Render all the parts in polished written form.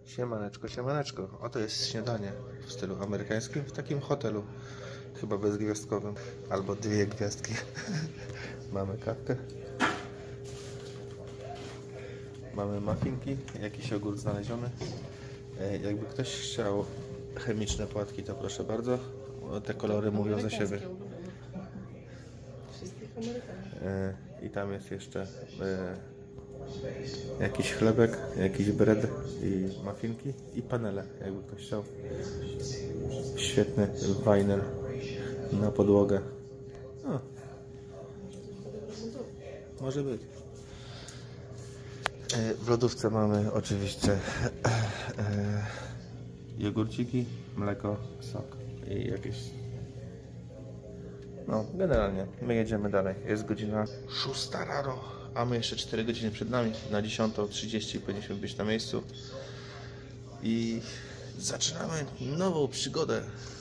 Siemaneczko, siemaneczko. Oto jest śniadanie w stylu amerykańskim w takim hotelu, chyba bezgwiazdkowym, albo 2 gwiazdki. Mamy kawkę, mamy muffinki, jakiś ogór znaleziony. Jakby ktoś chciał chemiczne płatki, to proszę bardzo. Te kolory mówią za siebie. I tam jest jeszcze jakiś chlebek, jakiś bread i muffinki i panele, jakby ktoś chciał. Świetny vinyl na podłogę. O, może być. W lodówce mamy oczywiście jogurciki, mleko, sok i jakieś... No, generalnie my jedziemy dalej. Jest godzina 6 rano, a my jeszcze 4 godziny przed nami. Na 10:30 powinniśmy być na miejscu. I zaczynamy nową przygodę.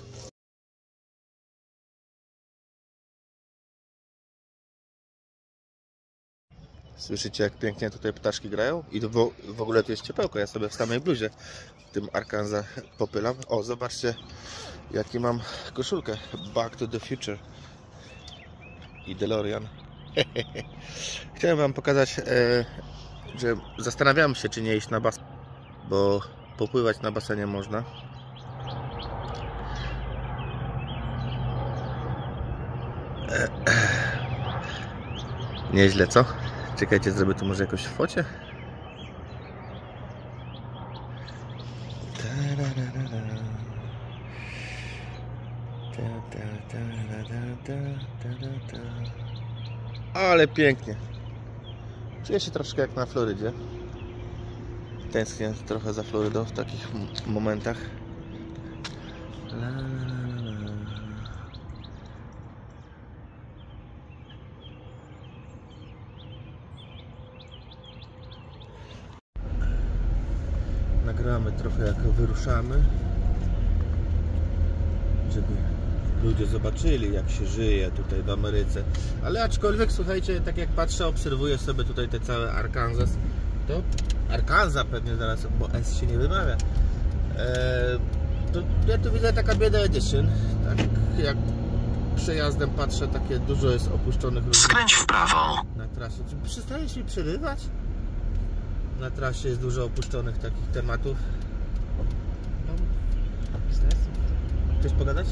Słyszycie, jak pięknie tutaj ptaszki grają? I w ogóle tu jest ciepełko. Ja sobie w samej bluzie w tym Arkansas popylam. O, zobaczcie, jaki mam koszulkę. Back to the Future i DeLorean. Chciałem wam pokazać, że zastanawiam się, czy nie iść na basen, bo popływać na basenie można. Nieźle, co? Czekajcie, zrobię tu może jakoś w focie. Ale pięknie. Czuję się troszkę jak na Florydzie. Tęsknię trochę za Florydą w takich momentach. Nagramy trochę, jak wyruszamy, żeby ludzie zobaczyli, jak się żyje tutaj w Ameryce. Ale aczkolwiek, słuchajcie, tak jak patrzę, obserwuję sobie tutaj te całe Arkansas, to Arkansas pewnie zaraz, bo S się nie wymawia, to ja tu widzę taka bieda edition. Tak jak przejazdem patrzę, takie dużo jest opuszczonych ludzi. Skręć w prawo na trasie. Czy przestajesz mi przerywać? Na trasie jest dużo opuszczonych takich tematów. Chcesz pogadać?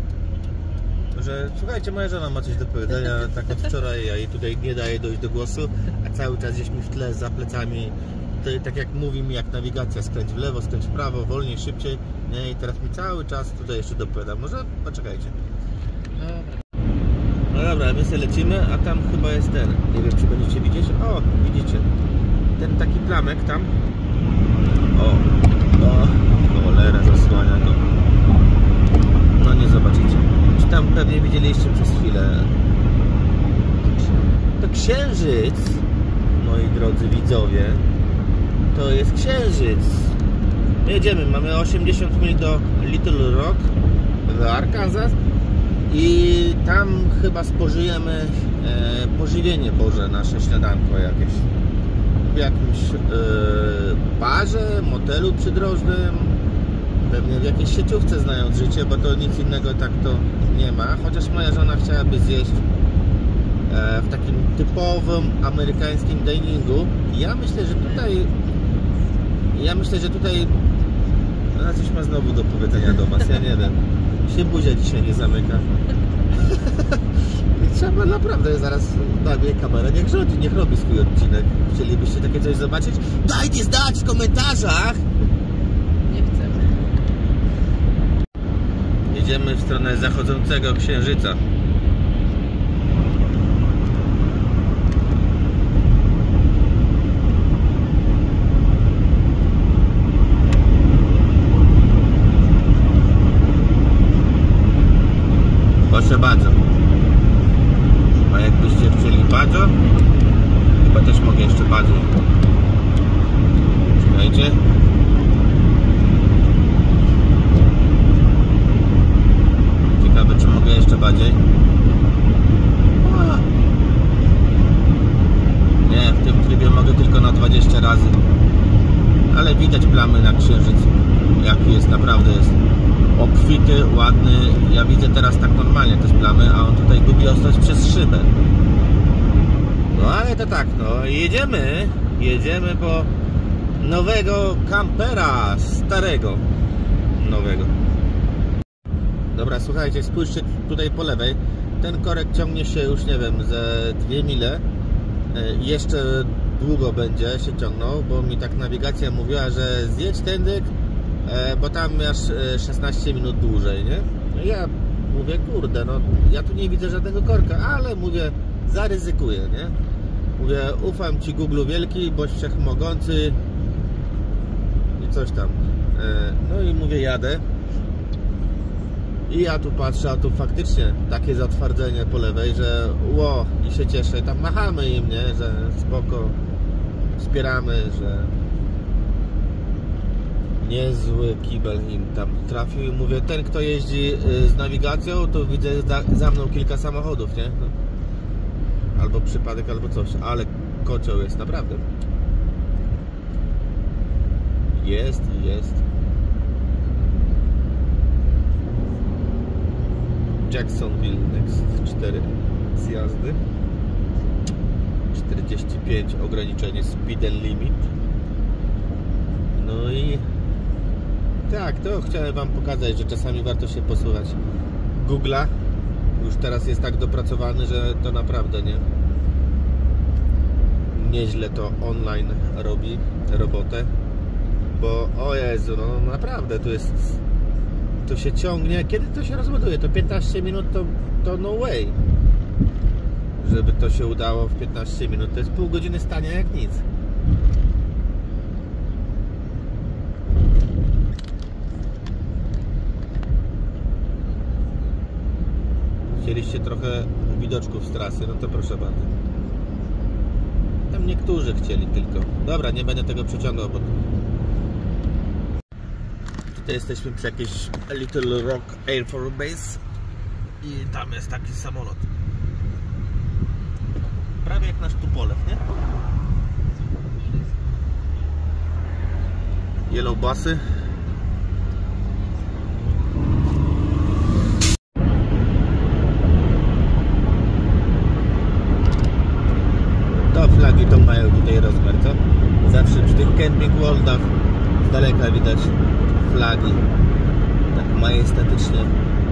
Że słuchajcie, moja żona ma coś do powiedzenia, tak od wczoraj, ja jej tutaj nie daję dojść do głosu, a cały czas gdzieś mi w tle, za plecami, tutaj, tak jak mówi mi, jak nawigacja, skręć w lewo, skręć w prawo, wolniej, szybciej, nie? I teraz mi cały czas tutaj jeszcze dopowiada. Może poczekajcie. No dobra, my sobie lecimy, a tam chyba jest ten, nie wiem, czy będziecie widzieć. O, widzicie, ten taki plamek tam. O, cholera, zasłania to. No nie zobaczycie. Czy tam pewnie widzieliście przez chwilę. To księżyc, moi drodzy widzowie. To jest księżyc. Jedziemy, mamy 80 mil do Little Rock w Arkansas. I tam chyba spożyjemy pożywienie Boże, nasze śniadanko jakieś. W jakimś barze, motelu przydrożnym, pewnie w jakiejś sieciówce, znając życie, bo to nic innego tak to nie ma. Chociaż moja żona chciałaby zjeść w takim typowym amerykańskim diningu. Ja myślę, że tutaj ona coś ma znowu do powiedzenia do was, ja nie wiem. Się buzia dzisiaj nie zamyka. I trzeba naprawdę zaraz damy kamerę, niech rządzi, niech robi swój odcinek. Chcielibyście takie coś zobaczyć? Dajcie znać w komentarzach! Nie chcemy. Jedziemy w stronę zachodzącego księżyca. Proszę bardzo. A jakbyście chcieli bardzo, chyba też mogę jeszcze bardziej. Czekajcie. Ciekawe, czy mogę jeszcze bardziej. Nie, w tym trybie mogę tylko na 20 razy. Ale widać plamy na księżyc, jaki jest, naprawdę jest obfity, ładny. Ja widzę teraz tak normalnie też plamy, a on tutaj gubi ostrość przez szybę. No ale to tak, no jedziemy po nowego kampera, starego, nowego. Dobra, słuchajcie, spójrzcie tutaj po lewej. Ten korek ciągnie się już, nie wiem, ze 2 mile. Jeszcze długo będzie się ciągnął, bo mi tak nawigacja mówiła, że zjedź tędy, bo tam masz 16 minut dłużej, nie? No ja mówię, kurde, no ja tu nie widzę żadnego korka, ale mówię, zaryzykuję, nie? Mówię, ufam Ci, Google wielki, boś wszechmogący i coś tam. No i mówię, jadę. I ja tu patrzę, a tu faktycznie takie zatwardzenie po lewej, że ło, i się cieszę. Tam machamy im, nie? Że spoko, wspieramy, że niezły kibel im tam trafił. I mówię, ten kto jeździ z nawigacją, to widzę za mną kilka samochodów, nie? No. Albo przypadek, albo coś, ale kocioł jest naprawdę. Jest. Jacksonville Next 4 zjazdy, 45 ograniczenie speed and limit. No i tak, to chciałem Wam pokazać, że czasami warto się posłuchać Google'a. Już teraz jest tak dopracowany, że to naprawdę nieźle to online robi robotę, bo o Jezu, no naprawdę to się ciągnie. Kiedy to się rozładuje? To 15 minut to no way, żeby to się udało w 15 minut. To jest pół godziny stania jak nic. Chcieliście trochę widoczków z trasy, no to proszę bardzo. Tam niektórzy chcieli tylko. Dobra, nie będę tego przeciągał, bo tutaj jesteśmy przy jakiejś Little Rock Air Force Base i tam jest taki samolot. Prawie jak nasz Tupolew, nie? Yellow busy. To flagi to mają tutaj rozmiar, co? Zawsze przy tych camping worldach z daleka widać flagi, tak majestatycznie.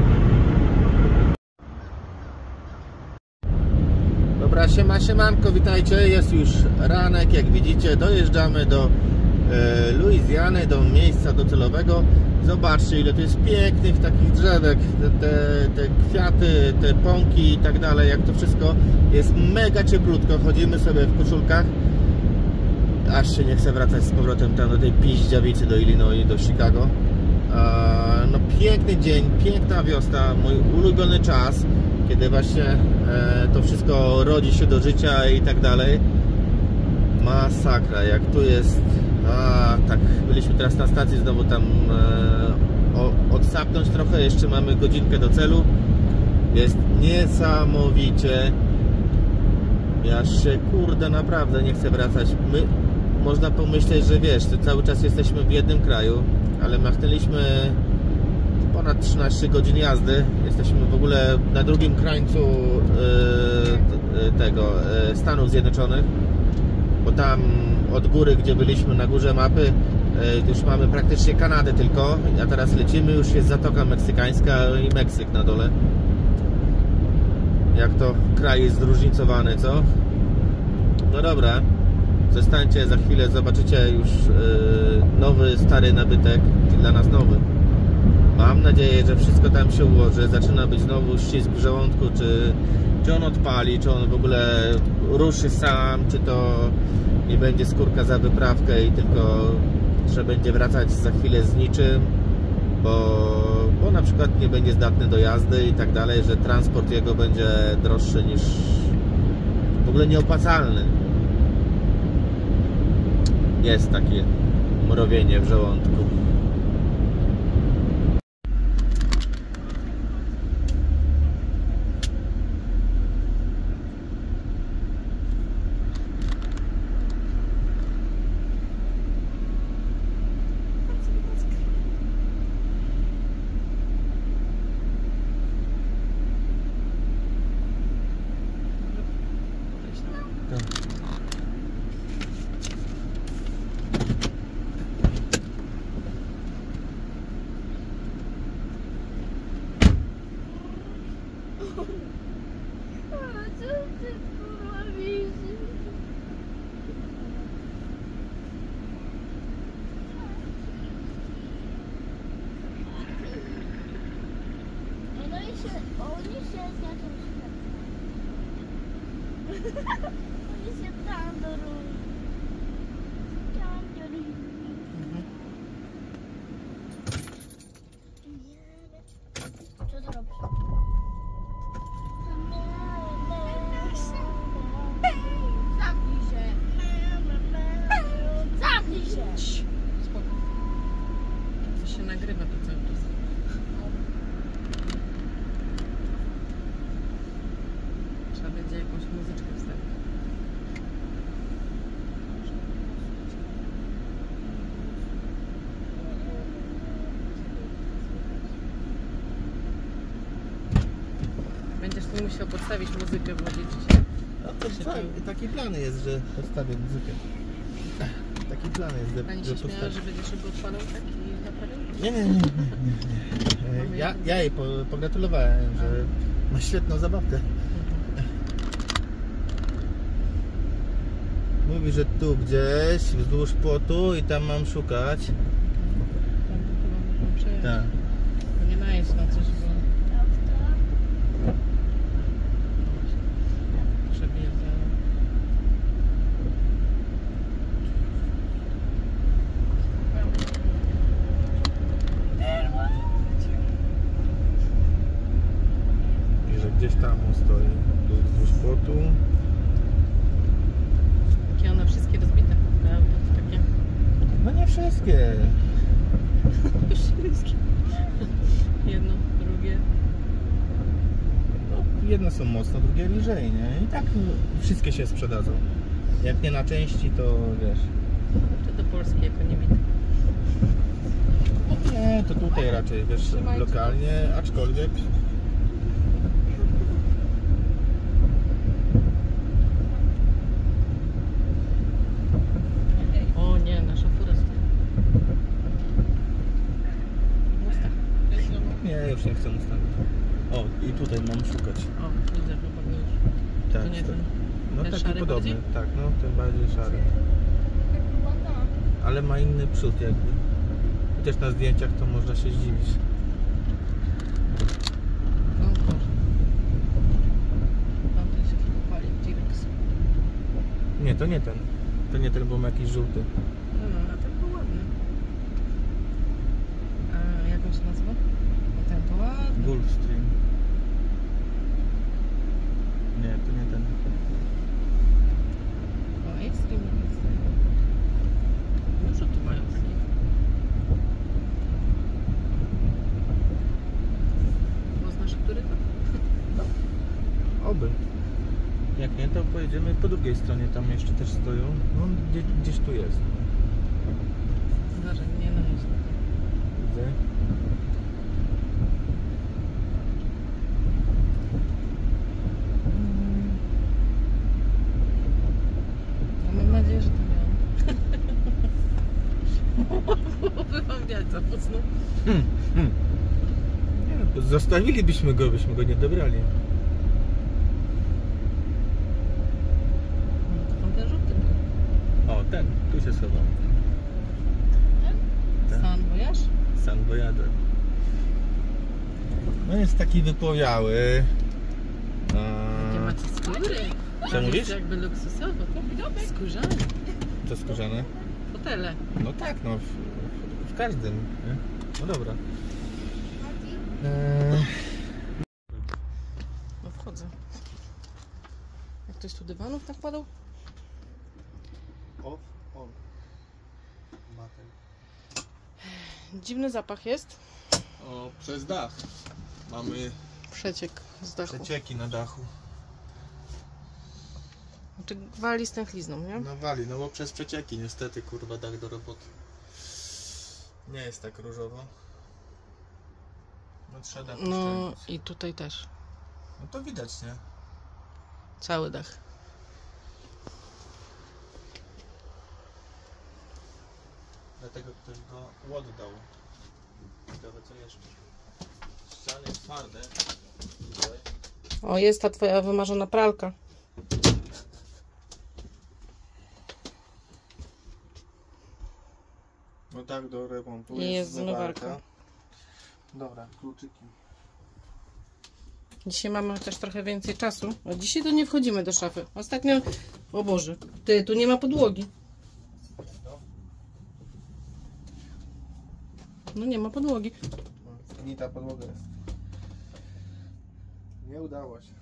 Dobra, siemanko, witajcie. Jest już ranek, jak widzicie, dojeżdżamy do Luizjany, do miejsca docelowego. Zobaczcie, ile tu jest pięknych takich drzewek, te kwiaty, te pąki i tak dalej, jak to wszystko jest mega cieplutko. Chodzimy sobie w koszulkach, aż się nie chce wracać z powrotem tam do tej piździawicy, do Illinois, do Chicago. No piękny dzień, piękna wiosna, mój ulubiony czas, kiedy właśnie to wszystko rodzi się do życia i tak dalej. Masakra, jak tu jest. Tak, byliśmy teraz na stacji, znowu tam odsapnąć trochę, jeszcze mamy godzinkę do celu. Jest niesamowicie. Ja się, kurde, naprawdę nie chcę wracać. Można pomyśleć, że wiesz, że cały czas jesteśmy w jednym kraju, ale machnęliśmy ponad 13 godzin jazdy. Jesteśmy w ogóle na drugim krańcu Stanów Zjednoczonych, bo tam od góry, gdzie byliśmy na górze mapy, już mamy praktycznie Kanadę tylko, a teraz lecimy, już jest Zatoka Meksykańska i Meksyk na dole. Jak to kraj jest zróżnicowany, co? No dobra, zostańcie, za chwilę zobaczycie już nowy, stary nabytek, dla nas nowy. Mam nadzieję, że wszystko tam się ułoży, zaczyna być znowu ścisk w żołądku, czy on odpali, czy on w ogóle ruszy sam, czy to nie będzie skórka za wyprawkę i tylko że będzie wracać za chwilę z niczym, bo na przykład nie będzie zdatny do jazdy i tak dalej, że transport jego będzie droższy niż w ogóle nieopłacalny. Jest takie mrowienie w żołądku. Oni się tam do rury. Tam do rury. Co to robisz? Zamknij się. Zamknij się! Spoko. To się nagrywa to cały czas. Trzeba będzie jakąś muzyczkę wstawić. Będziesz tu musiał podstawić muzykę, włożyć dzisiaj. No to taki plan jest, że postawię muzykę. Taki plan jest, Pani się śmiała, że będziesz go odpalał tak i naprawiał? Nie. Ja jej pogratulowałem, że ma świetną zabawkę. Mówi, że tu gdzieś wzdłuż płotu i tam mam szukać. Tam chyba można przejechać. Tak. Bo nie najeść na coś, bo przebije te... I że gdzieś tam on stoi, tu wzdłuż płotu. Takie one wszystkie rozbite. Te auta to takie... No nie wszystkie. Wszystkie. Jedno, drugie. No, jedne są mocno, drugie lżej, nie? I tak wszystkie się sprzedadzą. Jak nie na części, to wiesz. Czy do Polski jako niebite. Nie, to tutaj raczej, wiesz, Trzymajcie. lokalnie, aczkolwiek. O nie, nasza fura stoi. Mustang. Nie, już nie chcę Mustangu. O, i tutaj mam szukać. O, widzę, że chyba już. Tak, To nie ten. No Ten taki szary podobny, bardziej? tak, no ten bardziej szary. Chyba tak. Ale ma inny przód jakby. Chociaż na zdjęciach to można się zdziwić. O Boże. Tamten się chyba pali, T-Rex. Nie, to nie ten. To nie ten, bo ma jakiś żółty. No, a ten był ładny. A jak on się nazywa? A ten to ładny. Gulfstream. Nie, to nie ten. O, Extreme jest. Dużo tu mają takich. Poznasz, który to? Oby. Jak nie, to pojedziemy po drugiej stronie, tam jeszcze też stoją. No, gdzieś tu jest. Uważaj, nie najeźdź. Widzę. No, mam nadzieję, że to miał. Byłoby wam wiać za mocno. Nie, no, zostawilibyśmy go, byśmy go nie dobrali. No, to tam ten żółty był. O, ten, tu się schował. Tak. San Voyage? San Voyager. No jest taki wypowiały. Nie macie skóry. Co Tam mówisz? jest jakby luksusowo. Skórzane. To skórzane? Fotele. No tak, no w każdym. Nie? No dobra. No wchodzę. Jak ktoś tu dywanów nakładał? Off, on. Matek. Dziwny zapach jest. O, przez dach. Mamy Przeciek z dachu. przecieki na dachu. Znaczy wali z tęchlizną, nie? No wali, no bo przez przecieki niestety, kurwa, dach do roboty. Nie jest tak różowo. No trzeba dach No uszczelnić. i tutaj też. No to widać, nie? Cały dach. Dlatego ktoś go oddał. Ciekawe co jeszcze. Ściany twarde. Tutaj. O, jest ta twoja wymarzona pralka. No tak, do remontu. I jest zmywarka. Dobra, kluczyki. Dzisiaj mamy też trochę więcej czasu. A dzisiaj to nie wchodzimy do szafy. Ostatnio... O Boże, ty, tu nie ma podłogi. No nie ma podłogi. Zgnita podłoga jest. Nie udało się.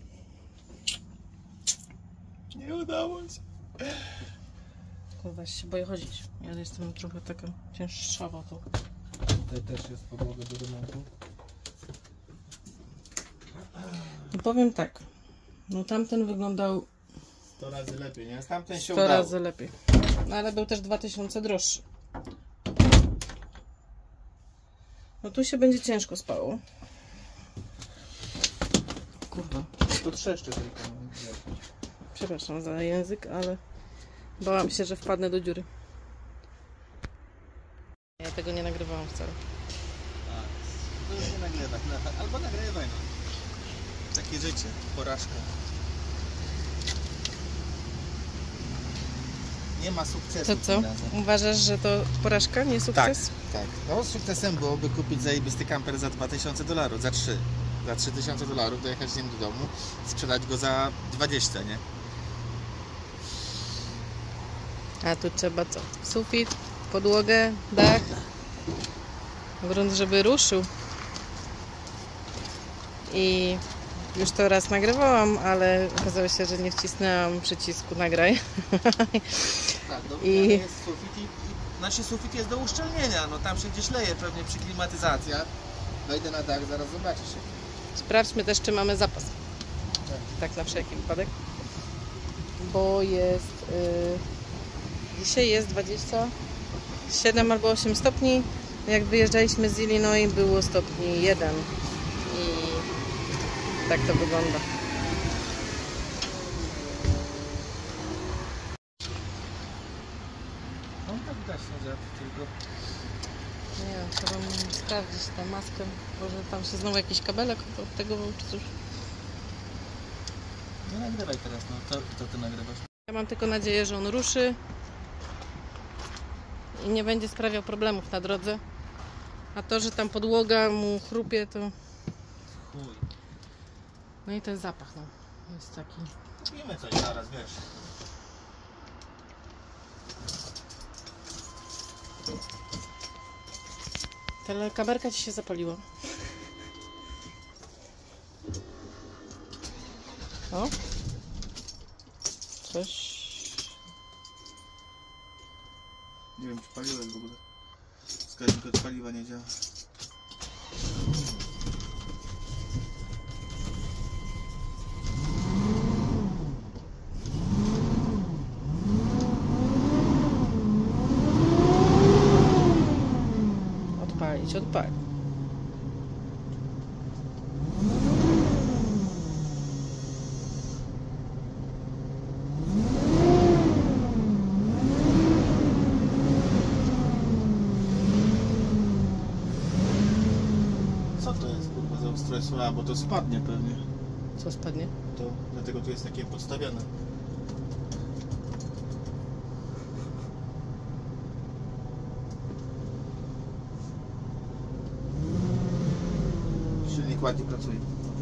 Nie udało się. Kurwa, się boję chodzić. Ja jestem trochę taka cięższawa to. Tutaj też jest podłoga do remontu. No powiem tak. No tamten wyglądał 100 razy lepiej, nie? Tamten się 100 udało. razy lepiej. No ale był też 2000 droższy. No tu się będzie ciężko spało. Kurwa. Tu trzeszczy tylko. Przepraszam za język, ale bałam się, że wpadnę do dziury. Ja tego nie nagrywałam wcale. To już nie nagrywaj. Albo nagrywaj. No. Takie życie. Porażka. Nie ma sukcesu. To co? tym razem. Uważasz, że to porażka, nie sukces? Tak. No sukcesem byłoby kupić zajebisty kamper za $2000, za 3. Za $3000 dojechać z nim do domu, sprzedać go za 20, nie? A tu trzeba co? Sufit, podłogę, dach. Grunt, żeby ruszył. I już to raz nagrywałam, ale okazało się, że nie wcisnęłam przycisku nagraj. Tak, do I- jest sufit znaczy sufit jest do uszczelnienia, no tam się gdzieś leje pewnie przy klimatyzacja. Wejdę na dach, zaraz zobaczysz. Sprawdźmy też, czy mamy zapas. Tak na wszelki wypadek. Bo jest... dzisiaj jest 27 albo 8 stopni. Jak wyjeżdżaliśmy z Illinois, było stopni 1. I tak to wygląda. No tak widać, że tylko... Nie wiem, trzeba sprawdzić tę maskę. Może tam się znowu jakiś kabelek od tego był, czy coś. Nie nagrywaj teraz, no to ty nagrywasz. Ja mam tylko nadzieję, że on ruszy i nie będzie sprawiał problemów na drodze. A to, że tam podłoga mu chrupie, to... Chuj. No i ten zapach, no. Jest taki... Kupimy coś zaraz, wiesz. Telekamerka ci się zapaliła. O? Coś... Nie wiem, czy paliłem w ogóle. Wskaźnik od paliwa nie działa. Odpalić, odpalić. Co to jest kurwa za ustrojstwo? A, bo to spadnie pewnie. Co spadnie? To dlatego tu jest takie podstawione. Silnik ładnie pracuje.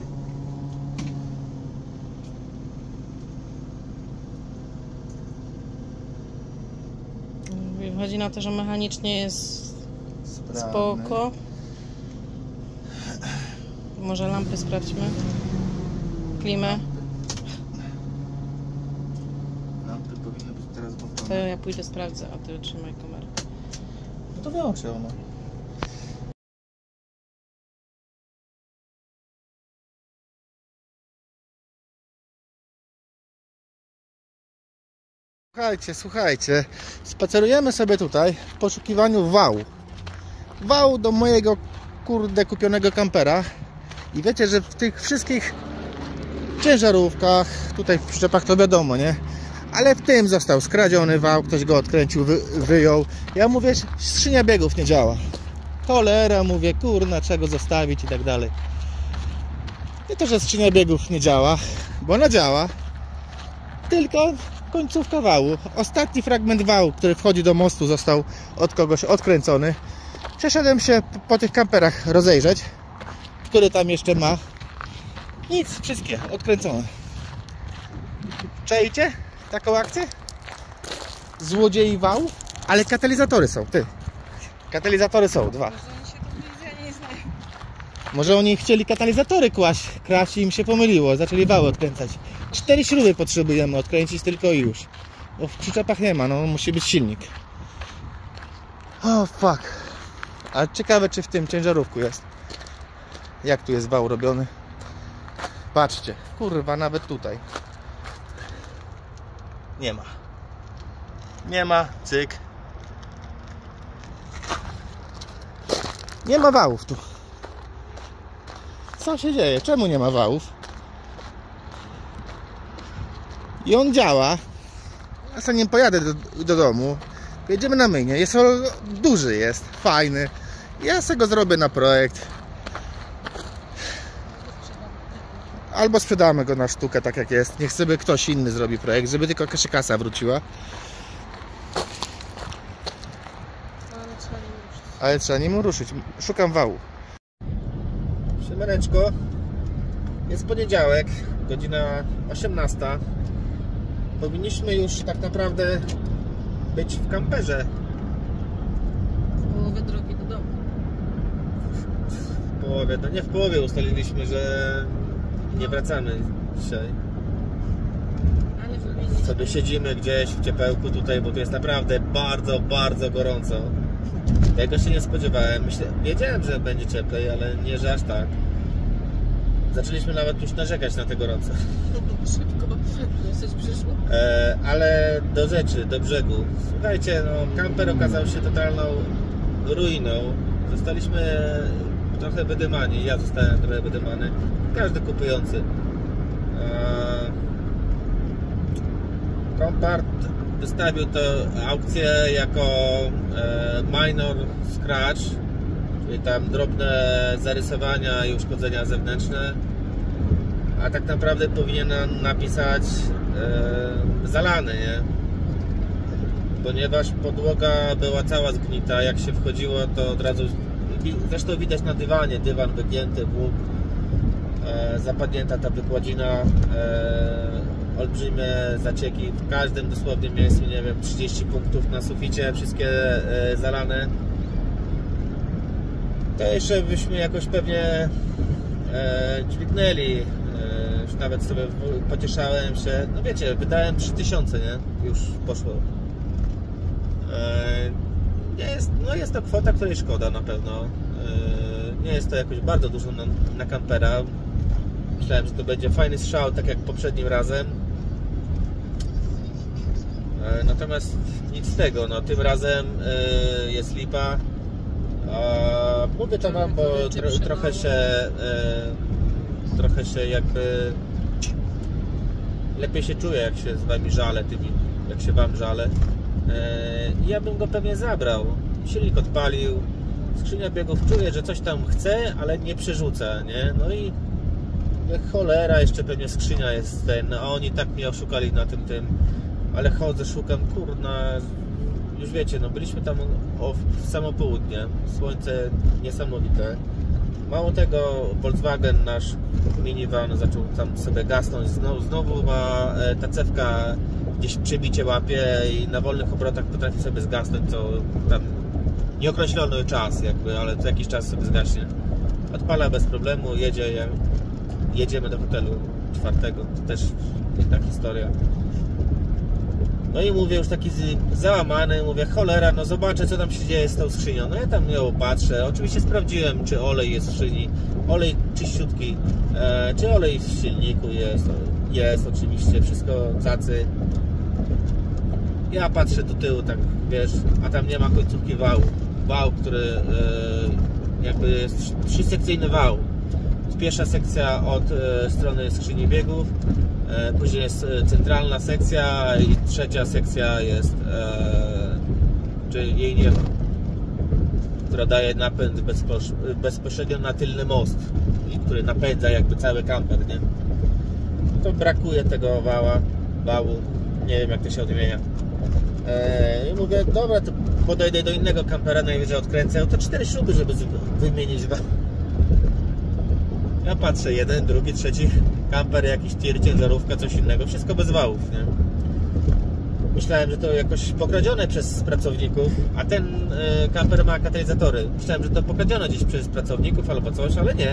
Chodzi na to, że mechanicznie jest spoko. Może lampy sprawdźmy. Klimę. Lampy powinny być teraz To włączone. ja pójdę sprawdzę, a ty trzymaj kamerę. No to wyłączę ona. Słuchajcie, spacerujemy sobie tutaj w poszukiwaniu wału. Wału do mojego kurde kupionego kampera. I wiecie, że w tych wszystkich ciężarówkach, tutaj w przyczepach to wiadomo, nie? Ale w tym został skradziony wał, ktoś go odkręcił, wyjął. Ja mówię, skrzynia biegów nie działa. Cholera, mówię, kurna, czego zostawić i tak dalej. Nie to, że skrzynia biegów nie działa, bo ona działa, tylko końcówka wału. Ostatni fragment wału, który wchodzi do mostu, został od kogoś odkręcony. Przeszedłem się po tych kamperach rozejrzeć, który tam jeszcze ma. Nic, wszystkie odkręcone. Czajcie taką akcję? Złodziei wałów? Ale katalizatory są, ty. Katalizatory są, 2. Może oni się tu ja nie znają. Może oni chcieli katalizatory kraść i im się pomyliło, zaczęli wały odkręcać. 4 śruby potrzebujemy odkręcić tylko i już. Bo w przyczepach nie ma, no musi być silnik. O fuck. A ciekawe, czy w tym ciężarówku jest. Jak tu jest wał robiony. Patrzcie, kurwa, nawet tutaj nie ma. Nie ma, cyk. Nie ma wałów tu. Co się dzieje? Czemu nie ma wałów? I on działa. Ja sobie nim pojadę do domu. Jedziemy na myjnie. Jest duży, jest fajny. Ja sobie go zrobię na projekt. Albo sprzedamy go na sztukę, tak jak jest. Niech sobie ktoś inny zrobi projekt, żeby tylko kasa wróciła. Ale trzeba nim ruszyć. Szukam wału. Siemaneczko. Jest poniedziałek, godzina 18. Powinniśmy już tak naprawdę być w kamperze. W połowie drogi do domu. W połowie, no nie w połowie ustaliliśmy, że nie wracamy dzisiaj. Ale wymienić. Sobie siedzimy gdzieś w ciepełku tutaj, bo tu jest naprawdę bardzo, bardzo gorąco. Tego się nie spodziewałem. Wiedziałem, że będzie cieplej, ale nie, że aż tak. Zaczęliśmy nawet już narzekać na te gorąco. Szybko. Dosyć przyszło. Ale do rzeczy, do brzegu. Słuchajcie, no, kamper okazał się totalną ruiną. Zostaliśmy trochę wydymani. Ja zostałem trochę wydymany. Każdy kupujący. Compart wystawił tę aukcję jako minor scratch, czyli tam drobne zarysowania i uszkodzenia zewnętrzne, a tak naprawdę powinien napisać zalany, nie? Ponieważ podłoga była cała zgnita, jak się wchodziło, to od razu, zresztą widać na dywanie, dywan wygięty, łuk, zapadnięta ta wykładzina, olbrzymie zacieki w każdym dosłownie miejscu, nie wiem, 30 punktów na suficie, wszystkie zalane. To jeszcze byśmy jakoś pewnie dźwignęli, już nawet sobie pocieszałem się, no wiecie, wydałem 3000, nie? Już poszło. No jest to kwota, której szkoda na pewno. Nie jest to jakoś bardzo dużo na kampera. Myślałem, że to będzie fajny strzał, tak jak poprzednim razem. Natomiast nic z tego, no tym razem jest lipa. Mówię to wam, bo trochę się jakby lepiej się czuję, jak się z wami żalę, jak się wam żalę. Ja bym go pewnie zabrał. Silnik odpalił, skrzynia biegów, czuję, że coś tam chce, ale nie przerzuca, nie? No i cholera, jeszcze pewnie skrzynia jest ten, a oni tak mnie oszukali na tym, ale chodzę, szukam, kurna, już wiecie, no byliśmy tam w samo południe, słońce niesamowite. Mało tego, Volkswagen, nasz minivan, zaczął tam sobie gasnąć, znowu ma ta cewka gdzieś przebicie łapie i na wolnych obrotach potrafi sobie zgasnąć, co tam nieokreślony czas jakby, ale co jakiś czas sobie zgaśnie. Odpala bez problemu, jedziemy do hotelu 4, to też inna historia. No i mówię, już taki załamany, mówię, cholera, no zobaczę, co tam się dzieje z tą skrzynią. No ja tam ją patrzę, oczywiście sprawdziłem, czy olej jest w skrzyni, olej czyściutki, czy olej w silniku jest oczywiście, wszystko cacy. Ja patrzę do tyłu, tak wiesz, a tam nie ma końcówki wał, który jakby jest 3-sekcyjny wał. Pierwsza sekcja od strony skrzyni biegów, później jest centralna sekcja i trzecia sekcja jest, czy jej nie ma, która daje napęd bezpośrednio na tylny most, który napędza jakby cały kamper, nie? To brakuje tego wału, nie wiem jak to się odmienia. I mówię, dobra, to podejdę do innego kampera, najwyżej odkręcę, to 4 śruby, żeby wymienić wał. Ja patrzę, jeden, drugi, trzeci kamper, jakiś tir, ciężarówka, coś innego, wszystko bez wałów, nie? Myślałem, że to jakoś pokradzione przez pracowników, a ten kamper ma katalizatory. Myślałem, że to pokradzione gdzieś przez pracowników albo coś, ale nie.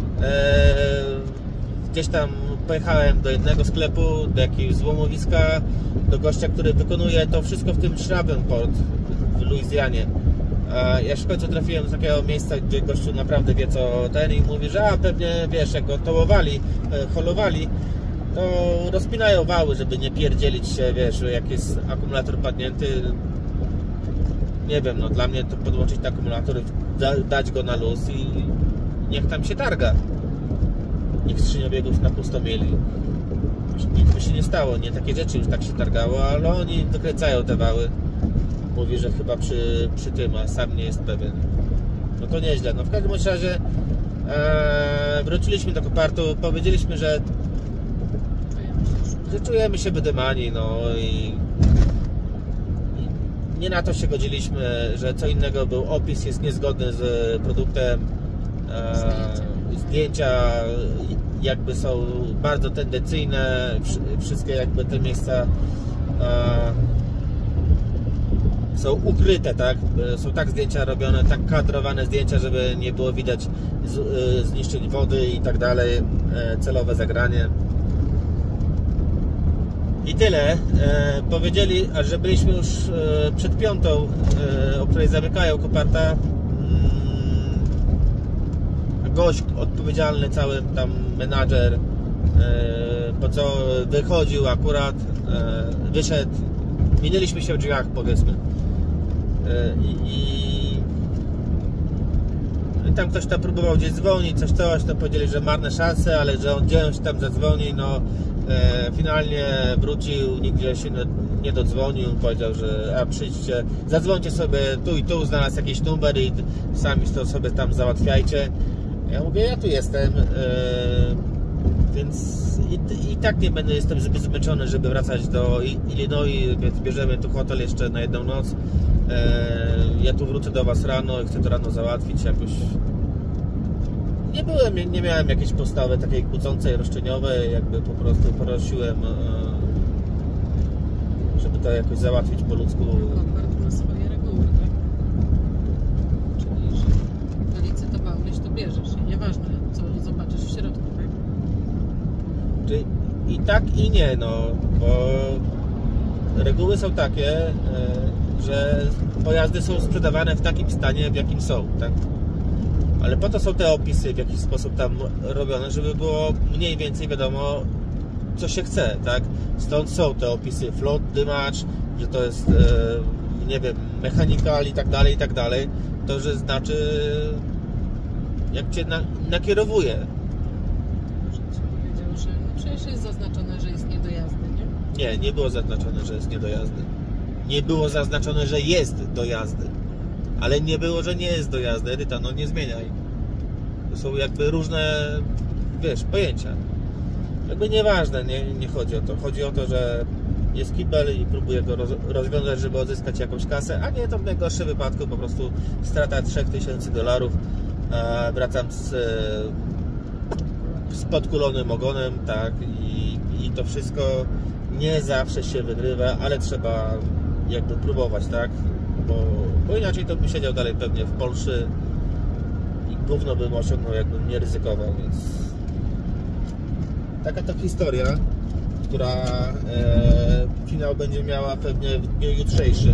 Gdzieś tam pojechałem do jednego sklepu, do jakiegoś złomowiska, do gościa, który wykonuje to wszystko w tym Shreveport w Luizjanie. Ja w końcu trafiłem do takiego miejsca, gdzie gościu naprawdę wie co ten i mówi, że pewnie wiesz, jak go tołowali, holowali, to rozpinają wały, żeby nie pierdzielić się, wiesz, jak jest akumulator padnięty. Nie wiem, no dla mnie to podłączyć ten akumulator, dać go na luz i niech tam się targa. Niech skrzyniobiegów na pusto mieli. Nic by się nie stało, nie takie rzeczy już tak się targało, ale oni dokręcają te wały. Mówi, że chyba przy tym, a sam nie jest pewien. No to nieźle. No w każdym razie wróciliśmy do Kopartu, powiedzieliśmy, że czujemy się wydymani, no i nie na to się godziliśmy, że co innego był opis, jest niezgodny z produktem. Zdjęcia jakby są bardzo tendencyjne, wszystkie jakby te miejsca są ukryte, tak? Są tak zdjęcia robione, tak kadrowane zdjęcia, żeby nie było widać zniszczeń wody i tak dalej, celowe zagranie. I tyle. Powiedzieli, że byliśmy już przed 5, o której zamykają Koparta. Gość odpowiedzialny, cały tam menadżer, po co wychodził akurat, wyszedł, minęliśmy się w drzwiach, powiedzmy, i tam ktoś tam próbował gdzieś dzwonić, coś, to powiedzieli, że marne szanse, ale że on gdzieś tam zadzwoni, no finalnie wrócił, nigdzie się nie dodzwonił, powiedział, że przyjdźcie, zadzwońcie sobie tu i tu, znalazł jakiś numer i sami to sobie tam załatwiajcie. Ja mówię, ja tu jestem, więc i tak nie będę, jestem zbyt zmęczony, żeby wracać do Illinois, więc bierzemy tu hotel jeszcze na jedną noc. Ja tu wrócę do Was rano i chcę to rano załatwić jakoś. Nie miałem jakiejś postawy takiej kłócącej, roszczeniowej, jakby po prostu prosiłem, żeby to jakoś załatwić po ludzku. Kompart ma swoje reguły, tak? Czyli, że wylicytowałeś, to bierzesz i nieważne, co zobaczysz w środku, tak? Czyli i tak i nie, no, bo reguły są takie, że pojazdy są sprzedawane w takim stanie, w jakim są, tak? Ale po to są te opisy w jakiś sposób tam robione, żeby było mniej więcej wiadomo, co się chce, tak? Stąd są te opisy float, dymacz, że to jest, nie wiem, mechanical i tak dalej. To, że znaczy, jak Cię nakierowuje. Że Ci powiedział, że przecież jest zaznaczone, że jest nie do jazdy, nie? Nie było zaznaczone, że jest nie do jazdy. Nie było zaznaczone, że jest do jazdy. Ale nie było, że nie jest do jazdy. Edyta, no nie zmieniaj. To są jakby różne, wiesz, pojęcia. Jakby nieważne, nie chodzi o to. Chodzi o to, że jest kibel i próbuję go rozwiązać, żeby odzyskać jakąś kasę, a nie, to w najgorszym wypadku po prostu strata $3000. Wracam z podkulonym ogonem, tak, i to wszystko nie zawsze się wygrywa, ale trzeba jakby próbować, tak, bo inaczej to bym siedział dalej pewnie w Polsce i gówno bym osiągnął, jakbym nie ryzykował, więc taka to historia, która finał będzie miała pewnie w dniu jutrzejszym.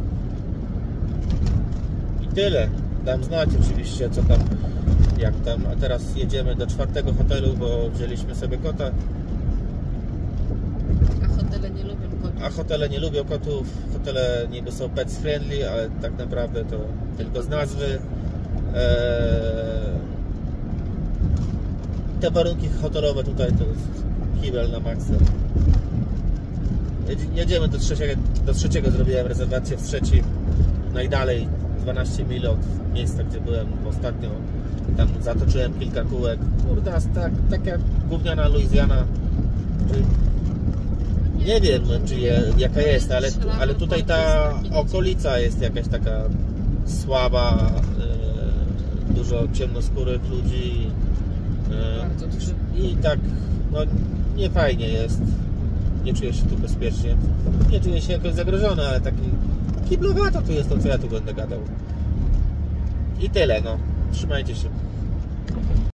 I tyle. Dam znać oczywiście, co tam, jak tam. A teraz jedziemy do 4. hotelu, bo wzięliśmy sobie kota. A hotele nie lubią kotów. A hotele nie lubią kotów. Hotele niby są pets friendly, ale tak naprawdę to tylko z nazwy. Te warunki hotelowe tutaj to jest kibel na maksa. Jedziemy do trzeciego, zrobiłem rezerwację w trzecim, najdalej 12 mil od miejsca, gdzie byłem ostatnio. Tam zatoczyłem kilka kółek. Kurde, taka gówniana Luizjana. Nie wiem, jaka jest, ale tutaj ta okolica jest jakaś taka słaba, dużo ciemnoskórych ludzi. Bardzo duży. I tak, no nie fajnie jest. Nie czuję się tu bezpiecznie. Nie czuję się jakoś zagrożony, ale taki kiblowato tu jest to, co ja tu będę gadał. I tyle, no. Trzymajcie się.